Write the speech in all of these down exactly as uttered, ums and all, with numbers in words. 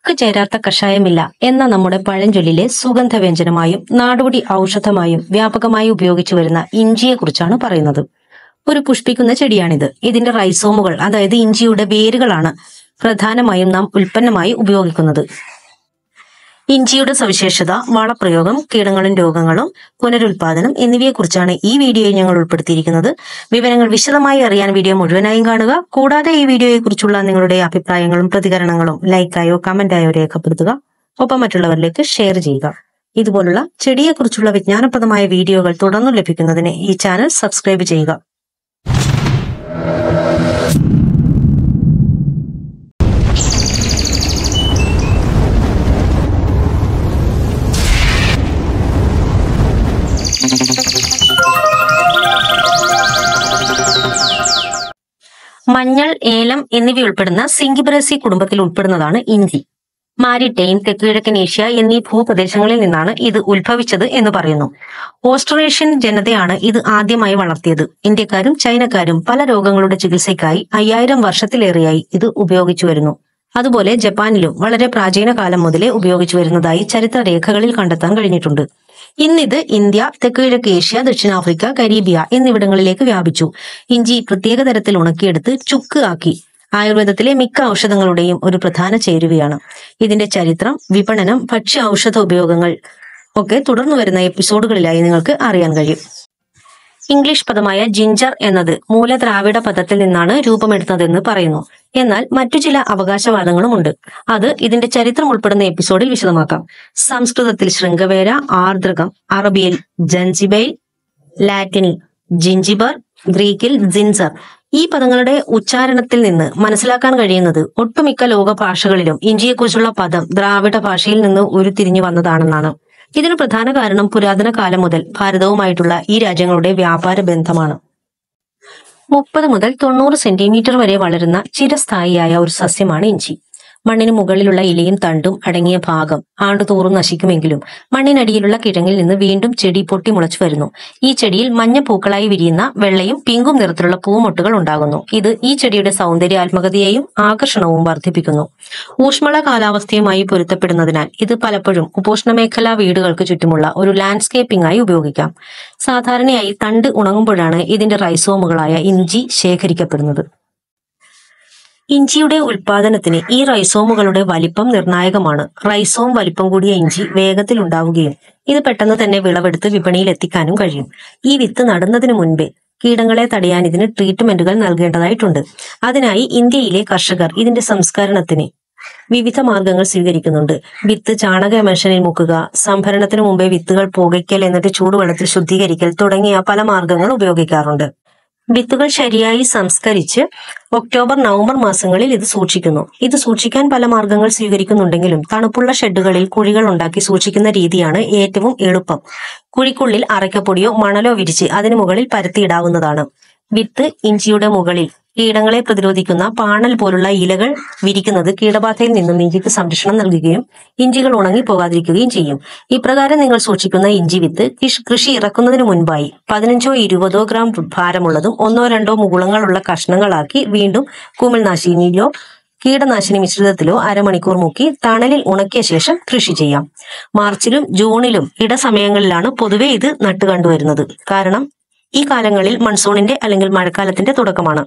ചുക്ക് ചേരാത്ത കഷായമില്ല എന്ന നമ്മുടെ പഴഞ്ചൊല്ലിലെ സുഗന്ധവ്യഞ്ജനമായും നാടോടി ഔഷധമായും വ്യാപകമായി ഉപയോഗിച്ചു വരുന്ന ഇഞ്ചിയെക്കുറിച്ചാണ് പറയുന്നത്. ഒരു പുഷ്പിക്കുന്ന ചെടിയാണിത്. ഇതിന്റെ റൈസോമുകൾ, അതായത് ഇഞ്ചിയുടെ വേരുകളാണ് പ്രധാനമായും നാം ഉൽപ്പന്നമായി ഉപയോഗിക്കുന്നത്. ഇഞ്ചിയുടെ സവിശേഷത, വളപ്രയോഗം, കീടങ്ങളും രോഗങ്ങളും, പുനരുൽപാദനം എന്നിവയെക്കുറിച്ചാണ് ഈ വീഡിയോയിൽ ഞങ്ങൾ ഉൾപ്പെടുത്തിയിരിക്കുന്നത്. വിവരങ്ങൾ വിശദമായി അറിയാൻ വീഡിയോ മുഴുവനായും കാണുക. കൂടാതെ ഈ വീഡിയോയെക്കുറിച്ചുള്ള നിങ്ങളുടെ അഭിപ്രായങ്ങളും പ്രതികരണങ്ങളും ലൈക്കായോ കമന്റായോ രേഖപ്പെടുത്തുക. ഒപ്പം മറ്റുള്ളവരിലേക്ക് ഷെയർ ചെയ്യുക. ഇതുപോലുള്ള ചെടിയെക്കുറിച്ചുള്ള വിജ്ഞാനപ്രദമായ വീഡിയോകൾ തുടർന്നു ലഭിക്കുന്നതിന് ഈ ചാനൽ സബ്സ്ക്രൈബ് ചെയ്യുക. മഞ്ഞൾ, ഏലം എന്നിവ ഉൾപ്പെടുന്ന സിംഗിബറേസി കുടുംബത്തിൽ ഉൾപ്പെടുന്നതാണ് ഇഞ്ചി. മാരിടൈം, തെക്കുകിഴക്കൻ ഏഷ്യ എന്നീ ഭൂപ്രദേശങ്ങളിൽ നിന്നാണ് ഇത് ഉത്ഭവിച്ചത് എന്ന് പറയുന്നു. ഓസ്ട്രേഷ്യൻ ജനതയാണ് ഇത് ആദ്യമായി വളർത്തിയത്. ഇന്ത്യക്കാരും ചൈനക്കാരും പല രോഗങ്ങളുടെ ചികിത്സയ്ക്കായി അയ്യായിരം വർഷത്തിലേറെയായി ഇത് ഉപയോഗിച്ചു വരുന്നു. അതുപോലെ ജപ്പാനിലും വളരെ പ്രാചീന കാലം മുതലേ ഉപയോഗിച്ചു വരുന്നതായി ചരിത്രരേഖകളിൽ കണ്ടെത്താൻ കഴിഞ്ഞിട്ടുണ്ട്. ഇന്നിത് ഇന്ത്യ, തെക്കുകിഴക്ക് ഏഷ്യ, ദക്ഷിണാഫ്രിക്ക, കരീബിയ എന്നിവിടങ്ങളിലേക്ക് വ്യാപിച്ചു. ഇഞ്ചി പ്രത്യേക തരത്തിൽ ഉണക്കിയെടുത്ത് ചുക്ക് ആക്കി ആയുർവേദത്തിലെ മിക്ക ഔഷധങ്ങളുടെയും ഒരു പ്രധാന ചേരുവയാണ്. ഇതിന്റെ ചരിത്രം, വിപണനം, ഭക്ഷ്യ ഔഷധ ഉപയോഗങ്ങൾ ഒക്കെ തുടർന്നു വരുന്ന എപ്പിസോഡുകളിലായി നിങ്ങൾക്ക് അറിയാൻ കഴിയും. ഇംഗ്ലീഷ് പദമായ ജിഞ്ചർ എന്നത് മൂലദ്രാവിഡ പദത്തിൽ നിന്നാണ് രൂപമെടുത്തതെന്ന് പറയുന്നു. എന്നാൽ മറ്റു ചില അവകാശവാദങ്ങളുമുണ്ട്. അത് ഇതിന്റെ ചരിത്രം ഉൾപ്പെടുന്ന എപ്പിസോഡിൽ വിശദമാക്കാം. സംസ്കൃതത്തിൽ ശൃംഗവേര, ആർദ്രകം, അറബിയിൽ ജൻജിബൈൽ, ലാറ്റിനിൽ ജിഞ്ചിബർ, ഗ്രീക്കിൽ ജിൻസർ. ഈ പദങ്ങളുടെ ഉച്ചാരണത്തിൽ നിന്ന് മനസ്സിലാക്കാൻ കഴിയുന്നത് ഒട്ടുമിക്ക ലോക ഭാഷകളിലും ഇഞ്ചിയെക്കുറിച്ചുള്ള പദം ദ്രാവിഡ ഭാഷയിൽ നിന്ന് ഉരുത്തിരിഞ്ഞു വന്നതാണെന്നാണ്. ഇതിന് പ്രധാന കാരണം പുരാതന കാലം മുതൽ ഭാരതവുമായിട്ടുള്ള ഈ രാജ്യങ്ങളുടെ വ്യാപാര ബന്ധമാണ്. മുപ്പത് മുതൽ തൊണ്ണൂറ് സെന്റിമീറ്റർ വരെ വളരുന്ന ചിരസ്ഥായിയായ ഒരു സസ്യമാണ് ഇഞ്ചി. മണ്ണിന് മുകളിലുള്ള ഇലയും തണ്ടും അടങ്ങിയ ഭാഗം ആണ്ടുതോറും നശിക്കുമെങ്കിലും മണ്ണിനടിയിലുള്ള കിഴങ്ങിൽ നിന്ന് വീണ്ടും ചെടി പൊട്ടി മുളച്ചു വരുന്നു. ഈ ചെടിയിൽ മഞ്ഞ പൂക്കളായി വിരിയുന്ന വെള്ളയും പിങ്കും നിറത്തിലുള്ള പൂമൊട്ടുകൾ ഉണ്ടാകുന്നു. ഇത് ഈ ചെടിയുടെ സൗന്ദര്യാത്മകതയെയും ആകർഷണവും വർദ്ധിപ്പിക്കുന്നു. ഊഷ്മള കാലാവസ്ഥയുമായി പൊരുത്തപ്പെടുന്നതിനാൽ ഇത് പലപ്പോഴും ഉപോഷ്ണമേഖലാ വീടുകൾക്ക് ചുറ്റുമുള്ള ഒരു ലാൻഡ്സ്കേപ്പിംഗ് ആയി ഉപയോഗിക്കാം. സാധാരണയായി തണ്ട് ഉണങ്ങുമ്പോഴാണ് ഇതിന്റെ റൈസോമുകളായ ഇഞ്ചി ശേഖരിക്കപ്പെടുന്നത്. ഇഞ്ചിയുടെ ഉൽപാദനത്തിന് ഈ റൈസോമുകളുടെ വലിപ്പം നിർണായകമാണ്. റൈസോം വലിപ്പം കൂടിയ ഇഞ്ചി വേഗത്തിൽ ഉണ്ടാവുകയും ഇത് പെട്ടെന്ന് തന്നെ വിളവെടുത്ത് വിപണിയിൽ എത്തിക്കാനും കഴിയും. ഈ വിത്ത് നടുന്നതിന് മുൻപേ കീടങ്ങളെ തടയാൻ ഇതിന് ട്രീറ്റ്മെന്റുകൾ നൽകേണ്ടതായിട്ടുണ്ട്. അതിനായി ഇന്ത്യയിലെ കർഷകർ ഇതിന്റെ സംസ്കരണത്തിന് വിവിധ മാർഗങ്ങൾ സ്വീകരിക്കുന്നുണ്ട്. വിത്ത് ചാണക എമൽഷനിൽ മുക്കുക, സംഭരണത്തിന് മുമ്പേ വിത്തുകൾ പുകയ്ക്കൽ, എന്നിട്ട് ചൂടുവെള്ളത്തിൽ ശുദ്ധീകരിക്കൽ തുടങ്ങിയ പല മാർഗങ്ങൾ ഉപയോഗിക്കാറുണ്ട്. വിത്തുകൾ ശരിയായി സംസ്കരിച്ച് ഒക്ടോബർ നവംബർ മാസങ്ങളിൽ ഇത് സൂക്ഷിക്കുന്നു. ഇത് സൂക്ഷിക്കാൻ പല മാർഗങ്ങൾ സ്വീകരിക്കുന്നുണ്ടെങ്കിലും തണുപ്പുള്ള ഷെഡുകളിൽ കുഴികൾ ഉണ്ടാക്കി സൂക്ഷിക്കുന്ന രീതിയാണ് ഏറ്റവും എളുപ്പം. കുഴിക്കുള്ളിൽ അറയ്ക്കപ്പൊടിയോ മണലോ വിരിച്ച് അതിനു മുകളിൽ പരത്തിയിടാവുന്നതാണ്. വിത്ത് ഇഞ്ചിയുടെ മുകളിൽ കീടങ്ങളെ പ്രതിരോധിക്കുന്ന പാണൽ പോലുള്ള ഇലകൾ വിരിക്കുന്നത് കീടബാധയിൽ നിന്നും ഇഞ്ചിക്ക് സംരക്ഷണം നൽകുകയും ഇഞ്ചികൾ ഉണങ്ങി പോകാതിരിക്കുകയും ചെയ്യും. ഇപ്രകാരം നിങ്ങൾ സൂക്ഷിക്കുന്ന ഇഞ്ചി വിത്ത് കൃഷി ഇറക്കുന്നതിന് മുൻപായി പതിനഞ്ചോ ഇരുപതോ ഗ്രാം ഭാരമുള്ളതും ഒന്നോ രണ്ടോ മുകുളങ്ങളുള്ള കഷ്ണങ്ങളാക്കി വീണ്ടും കുമിൾനാശിനിയിലോ കീടനാശിനി മിശ്രിതത്തിലോ അരമണിക്കൂർ മുക്കി തണലിൽ ഉണക്കിയ ശേഷം കൃഷി ചെയ്യാം. മാർച്ചിലും ജൂണിലും ഇടസമയങ്ങളിലാണ് പൊതുവെ ഇത് നട്ടു കണ്ടുവരുന്നത്. കാരണം ഈ കാലങ്ങളിൽ മൺസൂണിന്റെ അല്ലെങ്കിൽ മഴക്കാലത്തിന്റെ തുടക്കമാണ്.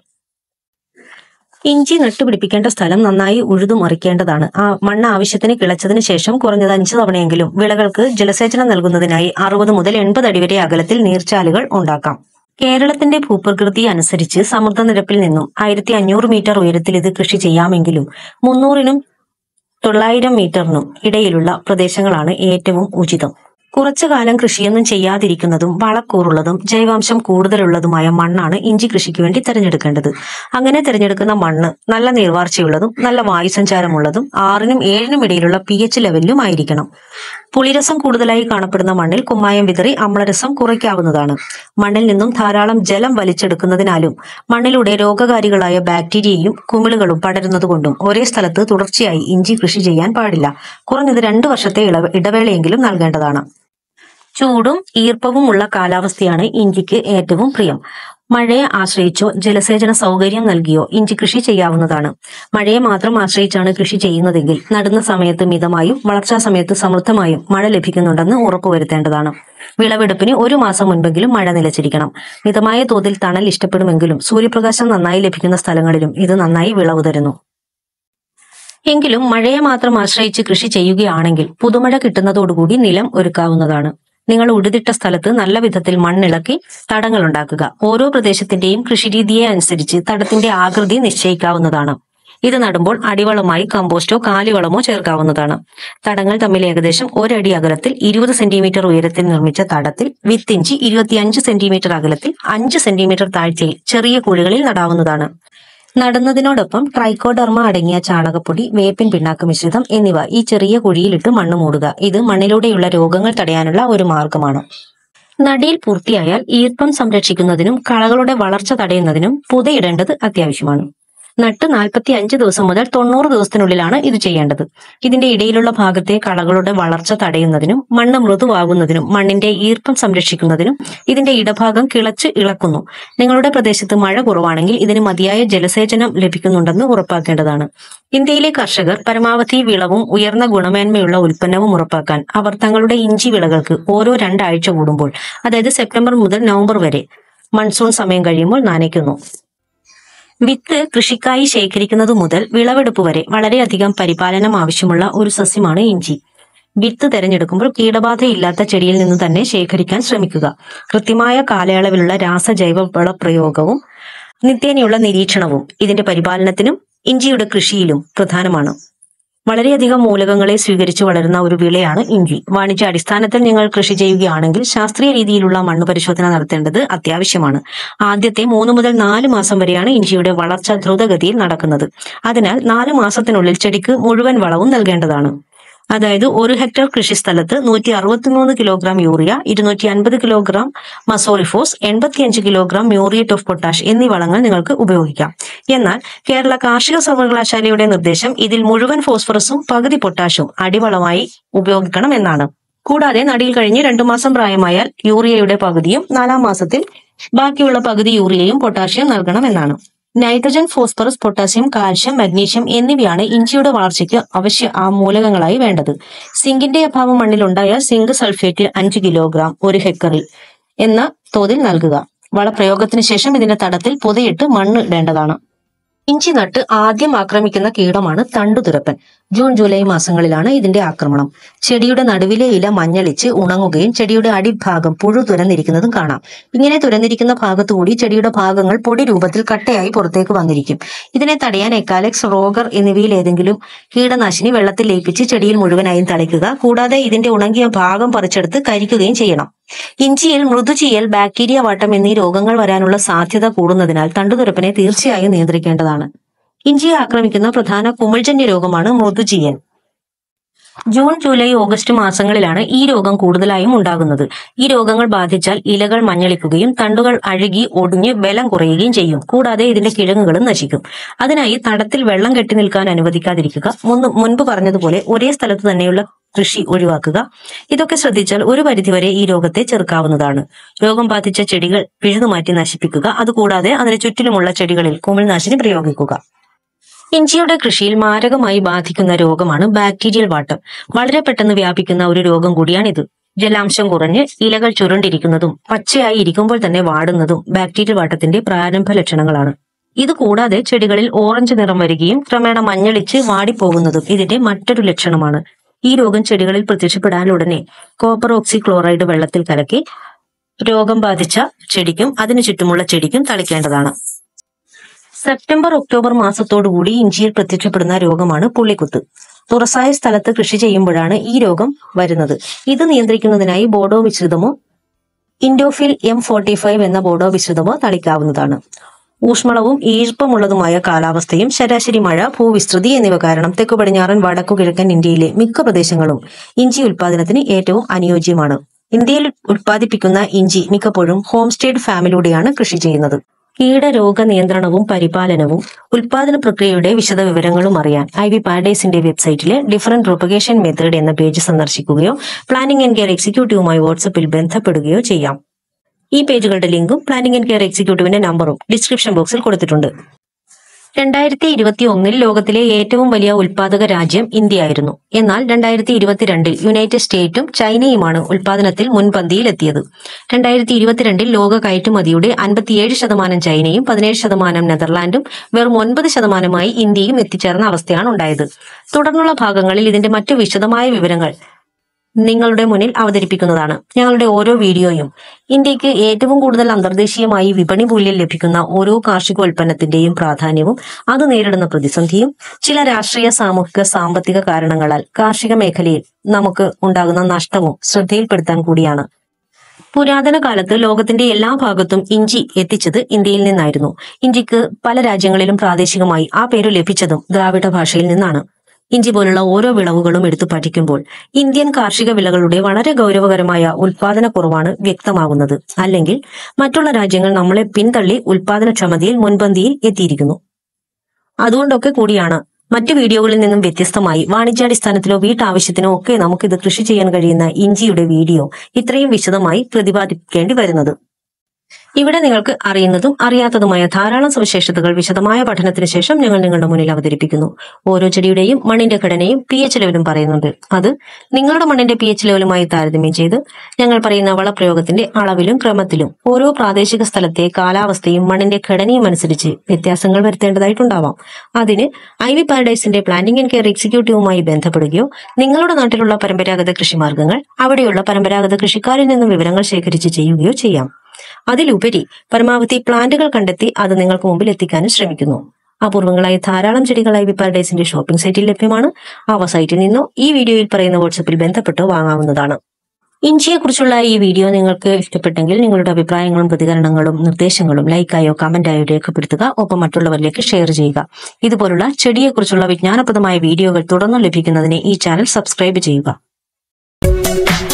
ഇഞ്ചി നട്ടുപിടിപ്പിക്കേണ്ട സ്ഥലം നന്നായി ഉഴുതു മറിക്കേണ്ടതാണ്. ആ മണ്ണ് ആവശ്യത്തിന് കിളച്ചതിന് ശേഷം കുറഞ്ഞത് അഞ്ചു തവണയെങ്കിലും വിളകൾക്ക് ജലസേചനം നൽകുന്നതിനായി അറുപത് മുതൽ എൺപത് അടി വരെ അകലത്തിൽ നീർച്ചാലുകൾ ഉണ്ടാക്കാം. കേരളത്തിന്റെ ഭൂപ്രകൃതി അനുസരിച്ച് സമുദ്രനിരപ്പിൽ നിന്നും ആയിരത്തി അഞ്ഞൂറ് മീറ്റർ ഉയരത്തിൽ ഇത് കൃഷി ചെയ്യാമെങ്കിലും മുന്നൂറിനും തൊള്ളായിരം മീറ്ററിനും ഇടയിലുള്ള പ്രദേശങ്ങളാണ് ഏറ്റവും ഉചിതം. കുറച്ചു കാലം കൃഷിയൊന്നും ചെയ്യാതിരിക്കുന്നതും വളക്കൂറുള്ളതും ജൈവാംശം കൂടുതലുള്ളതുമായ മണ്ണാണ് ഇഞ്ചി കൃഷിക്ക് വേണ്ടി തിരഞ്ഞെടുക്കേണ്ടത്. അങ്ങനെ തിരഞ്ഞെടുക്കുന്ന മണ്ണ് നല്ല നീർവാർച്ചയുള്ളതും നല്ല വായുസഞ്ചാരമുള്ളതും ആറിനും ഏഴിനും ഇടയിലുള്ള പി എച്ച് ലെവലിലും ആയിരിക്കണം. പുളിരസം കൂടുതലായി കാണപ്പെടുന്ന മണ്ണിൽ കുമ്മായം വിതറി അമ്ലരസം കുറയ്ക്കാവുന്നതാണ്. മണ്ണിൽ നിന്നും ധാരാളം ജലം വലിച്ചെടുക്കുന്നതിനാലും മണ്ണിലൂടെ രോഗകാരികളായ ബാക്ടീരിയയും കുമിളുകളും പടരുന്നതുകൊണ്ടും ഒരേ സ്ഥലത്ത് തുടർച്ചയായി ഇഞ്ചി കൃഷി ചെയ്യാൻ പാടില്ല. കുറഞ്ഞത് രണ്ടു വർഷത്തെ ഇടവേളയെങ്കിലും നൽകേണ്ടതാണ്. ചൂടും ഈർപ്പവും ഉള്ള കാലാവസ്ഥയാണ് ഇഞ്ചിക്ക് ഏറ്റവും പ്രിയം. മഴയെ ആശ്രയിച്ചോ ജലസേചന സൗകര്യം നൽകിയോ ഇഞ്ചി കൃഷി ചെയ്യാവുന്നതാണ്. മഴയെ മാത്രം ആശ്രയിച്ചാണ് കൃഷി ചെയ്യുന്നതെങ്കിൽ നടുന്ന സമയത്ത് മിതമായും വളർച്ചാ സമയത്ത് സമൃദ്ധമായും മഴ ലഭിക്കുന്നുണ്ടെന്ന് ഉറപ്പുവരുത്തേണ്ടതാണ്. വിളവെടുപ്പിന് ഒരു മാസം മുൻപെങ്കിലും മഴ നിലച്ചിരിക്കണം. മിതമായ തോതിൽ തണൽ ഇഷ്ടപ്പെടുമെങ്കിലും സൂര്യപ്രകാശം നന്നായി ലഭിക്കുന്ന സ്ഥലങ്ങളിലും ഇത് നന്നായി വിളവ് തരുന്നു. എങ്കിലും മഴയെ മാത്രം ആശ്രയിച്ച് കൃഷി ചെയ്യുകയാണെങ്കിൽ പുതുമഴ കിട്ടുന്നതോടുകൂടി നിലം ഒരുക്കാവുന്നതാണ്. നിങ്ങൾ ഉഴുതിട്ട സ്ഥലത്ത് നല്ല വിധത്തിൽ മണ്ണിളക്കി തടങ്ങൾ ഉണ്ടാക്കുക. ഓരോ പ്രദേശത്തിന്റെയും കൃഷിരീതിയെ അനുസരിച്ച് തടത്തിന്റെ ആകൃതി നിശ്ചയിക്കാവുന്നതാണ്. ഇത് നടുമ്പോൾ അടിവളമായി കമ്പോസ്റ്റോ കാലിവളമോ ചേർക്കാവുന്നതാണ്. തടങ്ങൾ തമ്മിൽ ഏകദേശം ഒരടി അകലത്തിൽ ഇരുപത് സെന്റിമീറ്റർ ഉയരത്തിൽ നിർമ്മിച്ച തടത്തിൽ വിത്തിഞ്ചി ഇരുപത്തിയഞ്ച് സെന്റിമീറ്റർ അകലത്തിൽ അഞ്ച് സെന്റിമീറ്റർ താഴ്ചയിൽ ചെറിയ കുഴികളിൽ നടാവുന്നതാണ്. നടുന്നതിനോടൊപ്പം ട്രൈക്കോഡർമ അടങ്ങിയ ചാണകപ്പൊടി, വേപ്പിൻ പിണ്ണാക്ക് മിശ്രിതം എന്നിവ ഈ ചെറിയ കുഴിയിലിട്ട് മണ്ണ് മൂടുക. ഇത് മണ്ണിലൂടെയുള്ള രോഗങ്ങൾ തടയാനുള്ള ഒരു മാർഗമാണ്. നടീൽ പൂർത്തിയായാൽ ഈർപ്പം സംരക്ഷിക്കുന്നതിനും കളകളുടെ വളർച്ച തടയുന്നതിനും പുതയിടേണ്ടത് അത്യാവശ്യമാണ്. നട്ട് നാൽപ്പത്തി അഞ്ച് ദിവസം മുതൽ തൊണ്ണൂറ് ദിവസത്തിനുള്ളിലാണ് ഇത് ചെയ്യേണ്ടത്. ഇതിന്റെ ഇടയിലുള്ള ഭാഗത്തെ കളകളുടെ വളർച്ച തടയുന്നതിനും മണ്ണ് മൃദുവാകുന്നതിനും മണ്ണിന്റെ ഈർപ്പം സംരക്ഷിക്കുന്നതിനും ഇതിന്റെ ഇടഭാഗം കിളച്ച് ഇളക്കുന്നു. നിങ്ങളുടെ പ്രദേശത്ത് മഴ കുറവാണെങ്കിൽ ഇതിന് മതിയായ ജലസേചനം ലഭിക്കുന്നുണ്ടെന്ന് ഉറപ്പാക്കേണ്ടതാണ്. ഇന്ത്യയിലെ കർഷകർ പരമാവധി വിളവും ഉയർന്ന ഗുണമേന്മയുള്ള ഉൽപ്പന്നവും ഉറപ്പാക്കാൻ അവർ തങ്ങളുടെ ഇഞ്ചി വിളകൾക്ക് ഓരോ രണ്ടാഴ്ച കൂടുമ്പോൾ, അതായത് സെപ്റ്റംബർ മുതൽ നവംബർ വരെ മൺസൂൺ സമയം കഴിയുമ്പോൾ നനയ്ക്കുന്നു. വിത്ത് കൃഷിക്കായി ശേഖരിക്കുന്നത് മുതൽ വിളവെടുപ്പ് വരെ വളരെയധികം പരിപാലനം ആവശ്യമുള്ള ഒരു സസ്യമാണ് ഇഞ്ചി. വിത്ത് തിരഞ്ഞെടുക്കുമ്പോൾ കീടബാധയില്ലാത്ത ചെടിയിൽ നിന്ന് തന്നെ ശേഖരിക്കാൻ ശ്രമിക്കുക. കൃത്യമായ കാലയളവിലുള്ള രാസജൈവ വള പ്രയോഗവും നിത്യേനയുള്ള നിരീക്ഷണവും ഇതിന്റെ പരിപാലനത്തിനും ഇഞ്ചിയുടെ കൃഷിയിലും പ്രധാനമാണ്. വളരെയധികം മൂലകങ്ങളെ സ്വീകരിച്ച് വളരുന്ന ഒരു വിളയാണ് ഇഞ്ചി. വാണിജ്യ അടിസ്ഥാനത്തിൽ നിങ്ങൾ കൃഷി ചെയ്യുകയാണെങ്കിൽ ശാസ്ത്രീയ രീതിയിലുള്ള മണ്ണ് പരിശോധന നടത്തേണ്ടത് അത്യാവശ്യമാണ്. ആദ്യത്തെ മൂന്ന് മുതൽ നാല് മാസം വരെയാണ് ഇഞ്ചിയുടെ വളർച്ച ദ്രുതഗതിയിൽ നടക്കുന്നത്. അതിനാൽ നാല് മാസത്തിനുള്ളിൽ ചെടിക്ക് മുഴുവൻ വളവും നൽകേണ്ടതാണ്. അതായത് ഒരു ഹെക്ടർ കൃഷിസ്ഥലത്ത് നൂറ്റി അറുപത്തിമൂന്ന് കിലോഗ്രാം യൂറിയ, ഇരുന്നൂറ്റി അൻപത് കിലോഗ്രാം മസോറിഫോസ്, എൺപത്തിയഞ്ച് കിലോഗ്രാം മ്യൂറിയേറ്റ് ഓഫ് പൊട്ടാഷ് എന്നീ വളങ്ങൾ നിങ്ങൾക്ക് ഉപയോഗിക്കാം. എന്നാൽ കേരള കാർഷിക സർവകലാശാലയുടെ നിർദ്ദേശം ഇതിൽ മുഴുവൻ ഫോസ്ഫറസും പകുതി പൊട്ടാഷും അടിവളമായി ഉപയോഗിക്കണം എന്നാണ്. കൂടാതെ നടിയിൽ കഴിഞ്ഞ് രണ്ടു മാസം പ്രായമായാൽ യൂറിയയുടെ പകുതിയും നാലാം മാസത്തിൽ ബാക്കിയുള്ള പകുതി യൂറിയയും പൊട്ടാഷ്യം നൽകണമെന്നാണ്. Nitrogen, phosphorus, potassium, calcium, magnesium എന്നിവയാണ് ഇഞ്ചിയുടെ വളർച്ചയ്ക്ക് അവശ്യ ആ മൂലകങ്ങളായി വേണ്ടത്. സിങ്കിന്റെ അഭാവം മണ്ണിലുണ്ടായാൽ സിങ്ക് സൾഫേറ്റ് അഞ്ച് കിലോഗ്രാം ഒരു ഹെക്ടറിൽ എന്ന തോതിൽ നൽകുക. വളപ്രയോഗത്തിന് ശേഷം ഇതിന്റെ തടത്തിൽ പുതയിട്ട് മണ്ണ് ഇടേണ്ടതാണ്. ഇഞ്ചി നട്ട് ആദ്യം ആക്രമിക്കുന്ന കീടമാണ് തണ്ടുതുരപ്പൻ. ജൂൺ ജൂലൈ മാസങ്ങളിലാണ് ഇതിന്റെ ആക്രമണം. ചെടിയുടെ നടുവിലെ ഇല മഞ്ഞളിച്ച് ഉണങ്ങുകയും ചെടിയുടെ അടിഭാഗം പുഴു തുരന്നിരിക്കുന്നതും കാണാം. ഇങ്ങനെ തുരന്നിരിക്കുന്ന ഭാഗത്തുകൂടി ചെടിയുടെ ഭാഗങ്ങൾ പൊടി രൂപത്തിൽ കട്ടയായി പുറത്തേക്ക് വന്നിരിക്കും. ഇതിനെ തടയാൻ എക്കാലെക്സ്, റോഗർ എന്നിവയിൽ ഏതെങ്കിലും കീടനാശിനി വെള്ളത്തിൽ ലയിപ്പിച്ച് ചെടിയിൽ മുഴുവനായും തളിക്കുക. കൂടാതെ ഇതിന്റെ ഉണങ്ങിയ ഭാഗം പറിച്ചെടുത്ത് കരിക്കുകയും ചെയ്യണം. ഇഞ്ചിയിൽ മൃദുചീയൽ, ബാക്ടീരിയ വാട്ടം എന്നീ രോഗങ്ങൾ വരാനുള്ള സാധ്യത കൂടുന്നതിനാൽ തണ്ടുതുരപ്പനെ തീർച്ചയായും നിയന്ത്രിക്കേണ്ടതാണ്. ഇഞ്ചിയെ ആക്രമിക്കുന്ന പ്രധാന കുമിൾജന്യ രോഗമാണ് മൃദുചീയൽ. ജൂൺ, ജൂലൈ, ഓഗസ്റ്റ് മാസങ്ങളിലാണ് ഈ രോഗം കൂടുതലായും ഉണ്ടാകുന്നത്. ഈ രോഗങ്ങൾ ബാധിച്ചാൽ ഇലകൾ മഞ്ഞളിക്കുകയും തണ്ടുകൾ അഴുകി ഒടിഞ്ഞ് ബലം കുറയുകയും ചെയ്യും. കൂടാതെ ഇതിന്റെ കിഴങ്ങുകളും നശിക്കും. അതിനായി തടത്തിൽ വെള്ളം കെട്ടി നിൽക്കാൻ അനുവദിക്കാതിരിക്കുക. മുൻപ് പറഞ്ഞതുപോലെ ഒരേ സ്ഥലത്ത് തന്നെയുള്ള കൃഷി ഒഴിവാക്കുക. ഇതൊക്കെ ശ്രദ്ധിച്ചാൽ ഒരു പരിധിവരെ ഈ രോഗത്തെ ചെറുക്കാവുന്നതാണ്. രോഗം ബാധിച്ച ചെടികൾ പിഴുതുമാറ്റി നശിപ്പിക്കുക. അതുകൂടാതെ അതിന് ചുറ്റിലുമുള്ള ചെടികളിൽ കുമിൾനാശിനി പ്രയോഗിക്കുക. ഇഞ്ചിയുടെ കൃഷിയിൽ മാരകമായി ബാധിക്കുന്ന രോഗമാണ് ബാക്ടീരിയൽ വാട്ടം. വളരെ പെട്ടെന്ന് വ്യാപിക്കുന്ന ഒരു രോഗം കൂടിയാണിത്. ജലാംശം കുറഞ്ഞ് ഇലകൾ ചുരുണ്ടിരിക്കുന്നതും പച്ചയായി ഇരിക്കുമ്പോൾ തന്നെ വാടുന്നതും ബാക്ടീരിയൽ വാട്ടത്തിന്റെ പ്രാരംഭ ലക്ഷണങ്ങളാണ്. ഇത് കൂടാതെ ചെടികളിൽ ഓറഞ്ച് നിറം വരികയും ക്രമേണ മഞ്ഞളിച്ച് വാടിപ്പോകുന്നതും ഇതിന്റെ മറ്റൊരു ലക്ഷണമാണ്. ഈ രോഗം ചെടികളിൽ പ്രത്യക്ഷപ്പെടാൻ ഉടനെ കോപ്പർ ഓക്സി ക്ലോറൈഡ് വെള്ളത്തിൽ കലക്കി രോഗം ബാധിച്ച ചെടിക്കും അതിനു ചുറ്റുമുള്ള ചെടിക്കും തളിക്കേണ്ടതാണ്. സെപ്റ്റംബർ ഒക്ടോബർ മാസത്തോടുകൂടി ഇഞ്ചിയിൽ പ്രത്യക്ഷപ്പെടുന്ന രോഗമാണ് പുള്ളിക്കുത്ത്. തുറസായ സ്ഥലത്ത് കൃഷി ചെയ്യുമ്പോഴാണ് ഈ രോഗം വരുന്നത്. ഇത് നിയന്ത്രിക്കുന്നതിനായി ബോഡോ മിശ്രിതമോ ഇൻഡോഫിൽ എം ഫോർട്ടി ഫൈവ് എന്ന ബോഡോ മിശ്രിതമോ തളിക്കാവുന്നതാണ്. ഊഷ്മളവും ഈർപ്പമുള്ളതുമായ കാലാവസ്ഥയും ശരാശരി മഴ, ഭൂവിസ്തൃതി എന്നിവ കാരണം തെക്കു പടിഞ്ഞാറൻ വടക്കു കിഴക്കൻ ഇന്ത്യയിലെ മിക്ക പ്രദേശങ്ങളും ഇഞ്ചി ഉൽപാദനത്തിന് ഏറ്റവും അനുയോജ്യമാണ്. ഇന്ത്യയിൽ ഉൽപ്പാദിപ്പിക്കുന്ന ഇഞ്ചി മിക്കപ്പോഴും ഹോം സ്റ്റേഡ് ഫാമിലൂടെയാണ് കൃഷി ചെയ്യുന്നത്. കീടരോഗ നിയന്ത്രണവും പരിപാലനവും ഉൽപാദന പ്രക്രിയയുടെ വിശദവിവരങ്ങളും അറിയാൻ ഐ വി പാരഡൈസിന്റെ വെബ്സൈറ്റിലെ ഡിഫറന്റ് പ്രൊപ്പഗേഷൻ മെത്തേഡ് എന്ന പേജ് സന്ദർശിക്കുകയോ പ്ലാനിംഗ് ആൻഡ് കെയർ എക്സിക്യൂട്ടീവുമായി വാട്സപ്പിൽ ബന്ധപ്പെടുകയോ ചെയ്യാം. ഈ പേജുകളുടെ ലിങ്കും പ്ലാനിംഗ് ആൻഡ് കെയർ എക്സിക്യൂട്ടീവിന്റെ നമ്പറും ഡിസ്ക്രിപ്ഷൻ ബോക്സിൽ കൊടുത്തിട്ടുണ്ട്. രണ്ടായിരത്തി ഇരുപത്തി ഒന്നിൽ ലോകത്തിലെ ഏറ്റവും വലിയ ഉൽപാദക രാജ്യം ഇന്ത്യയായിരുന്നു. എന്നാൽ രണ്ടായിരത്തി ഇരുപത്തിരണ്ടിൽ യുണൈറ്റഡ് സ്റ്റേറ്റും ചൈനയുമാണ് ഉൽപാദനത്തിൽ മുൻപന്തിയിലെത്തിയത്. രണ്ടായിരത്തി ഇരുപത്തിരണ്ടിൽ ലോക കയറ്റുമതിയുടെ അൻപത്തിയേഴ് ശതമാനം ചൈനയും പതിനേഴ് ശതമാനം നെതർലാൻഡും വെറും ഒൻപത് ശതമാനമായി ഇന്ത്യയും എത്തിച്ചേർന്ന അവസ്ഥയാണ് ഉണ്ടായത്. തുടർന്നുള്ള ഭാഗങ്ങളിൽ ഇതിന്റെ മറ്റു വിശദമായ വിവരങ്ങൾ നിങ്ങളുടെ മുന്നിൽ അവതരിപ്പിക്കുന്നതാണ്. ഞങ്ങളുടെ ഓരോ വീഡിയോയും ഇന്ത്യക്ക് ഏറ്റവും കൂടുതൽ അന്തർദേശീയമായി വിപണി മൂല്യം ലഭിക്കുന്ന ഓരോ കാർഷികോൽപ്പന്നത്തിന്റെയും പ്രാധാന്യവും അത് നേരിടുന്ന പ്രതിസന്ധിയും ചില രാഷ്ട്രീയ, സാമൂഹിക, സാമ്പത്തിക കാരണങ്ങളാൽ കാർഷിക മേഖലയിൽ നമുക്ക് ഉണ്ടാകുന്ന നഷ്ടവും ശ്രദ്ധയിൽപ്പെടുത്താൻ കൂടിയാണ്. പുരാതന കാലത്ത് ലോകത്തിന്റെ എല്ലാ ഭാഗത്തും ഇഞ്ചി എത്തിച്ചത് ഇന്ത്യയിൽ നിന്നായിരുന്നു. ഇഞ്ചിക്ക് പല രാജ്യങ്ങളിലും പ്രാദേശികമായി ആ പേര് ലഭിച്ചതും ദ്രാവിഡ ഭാഷയിൽ നിന്നാണ്. ഇഞ്ചി പോലുള്ള ഓരോ വിളവുകളും എടുത്തു പഠിക്കുമ്പോൾ ഇന്ത്യൻ കാർഷിക വിളകളുടെ വളരെ ഗൗരവകരമായ ഉൽപാദനക്കുറവാണ് വ്യക്തമാകുന്നത്. അല്ലെങ്കിൽ മറ്റുള്ള രാജ്യങ്ങൾ നമ്മളെ പിന്തള്ളി ഉൽപാദനക്ഷമതയിൽ മുൻപന്തിയിൽ എത്തിയിരിക്കുന്നു. അതുകൊണ്ടൊക്കെ കൂടിയാണ് മറ്റു വീഡിയോകളിൽ നിന്നും വ്യത്യസ്തമായി വാണിജ്യാടിസ്ഥാനത്തിലോ വീട്ടാവശ്യത്തിനോ ഒക്കെ നമുക്കിത് കൃഷി ചെയ്യാൻ കഴിയുന്ന ഇഞ്ചിയുടെ വീഡിയോ ഇത്രയും വിശദമായി പ്രതിപാദിക്കേണ്ടി വരുന്നത്. ഇവിടെ നിങ്ങൾക്ക് അറിയുന്നതും അറിയാത്തതുമായ ധാരാളം സവിശേഷതകൾ വിശദമായ പഠനത്തിന് ശേഷം ഞങ്ങൾ നിങ്ങളുടെ മുന്നിൽ അവതരിപ്പിക്കുന്നു. ഓരോ ചെടിയുടെയും മണ്ണിന്റെ ഘടനയും പി എച്ച് ലെവലും പറയുന്നുണ്ട്. അത് നിങ്ങളുടെ മണ്ണിന്റെ പി എച്ച് ലെവലുമായി താരതമ്യം ചെയ്ത് ഞങ്ങൾ പറയുന്ന വളപ്രയോഗത്തിന്റെ അളവിലും ക്രമത്തിലും ഓരോ പ്രാദേശിക സ്ഥലത്തെ കാലാവസ്ഥയും മണ്ണിന്റെ ഘടനയും അനുസരിച്ച് വ്യത്യാസങ്ങൾ വരുത്തേണ്ടതായിട്ടുണ്ടാവാം. അതിന് ഐ വി പാരഡൈസിന്റെ പ്ലാന്റിംഗ് ആൻഡ് കെയർ എക്സിക്യൂട്ടീവുമായി ബന്ധപ്പെടുകയോ നിങ്ങളുടെ നാട്ടിലുള്ള പരമ്പരാഗത കൃഷിമാർഗങ്ങൾ അവിടെയുള്ള പരമ്പരാഗത കൃഷിക്കാരിൽ നിന്നും വിവരങ്ങൾ ശേഖരിച്ച് ചെയ്യുകയോ ചെയ്യാം. അതിലുപരി പരമാവധി പ്ലാന്റുകൾ കണ്ടെത്തി അത് നിങ്ങൾക്ക് മുമ്പിൽ എത്തിക്കാനും ശ്രമിക്കുന്നു. അപൂർവങ്ങളായി ധാരാളം ചെടികൾ ഐ വി പാരഡൈസിന്റെ ഷോപ്പിംഗ് സൈറ്റിൽ ലഭ്യമാണ്. അവ സൈറ്റിൽ നിന്നോ ഈ വീഡിയോയിൽ പറയുന്ന വാട്സപ്പിൽ ബന്ധപ്പെട്ടോ വാങ്ങാവുന്നതാണ്. ഇഞ്ചിയെക്കുറിച്ചുള്ള ഈ വീഡിയോ നിങ്ങൾക്ക് ഇഷ്ടപ്പെട്ടെങ്കിൽ നിങ്ങളുടെ അഭിപ്രായങ്ങളും പ്രതികരണങ്ങളും നിർദ്ദേശങ്ങളും ലൈക്കായോ കമന്റായോ രേഖപ്പെടുത്തുക. ഒപ്പം മറ്റുള്ളവരിലേക്ക് ഷെയർ ചെയ്യുക. ഇതുപോലുള്ള ചെടിയെക്കുറിച്ചുള്ള വിജ്ഞാനപ്രദമായ വീഡിയോകൾ തുടർന്നും ലഭിക്കുന്നതിന് ഈ ചാനൽ സബ്സ്ക്രൈബ് ചെയ്യുക.